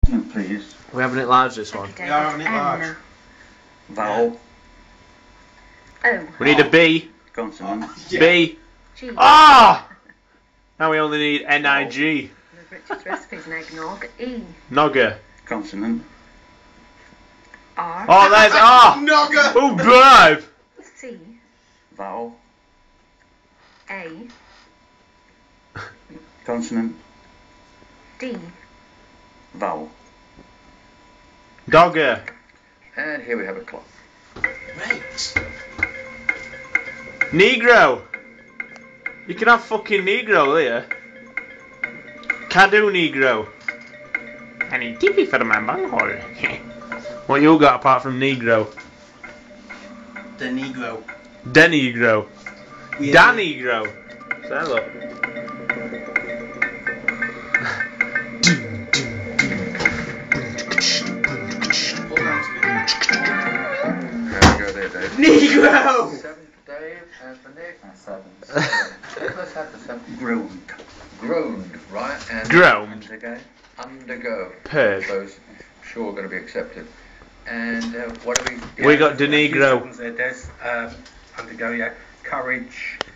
Please. We're having it large, this one. We are having it large. Vowel. O. We need a B. Consonant. Yeah. B. G. Ah! Now we only need N-I-G. Richard's recipes and eggnog. E. Nogger. Consonant. R. Oh, there's R! Nogger! Oh, bribe! C. Vowel. A. Consonant. D. Vowel. Dogger. And here we have a clock. Mate. Negro. You can have fucking Negro here. Cadu Negro. I need tippy for my bunghole. What you got apart from Negro? The Negro. Denegro. Yeah. Danegro. Say look. There we go there, Dave. Negro! 7 for Dave, and for Nick. And 7. Let's have the 7. Groaned. Groaned, right? And Groaned. Undergo. Undergo. Purge. Those sure going to be accepted. And what do we... We got Denegro. Des, undergo, yeah. Courage.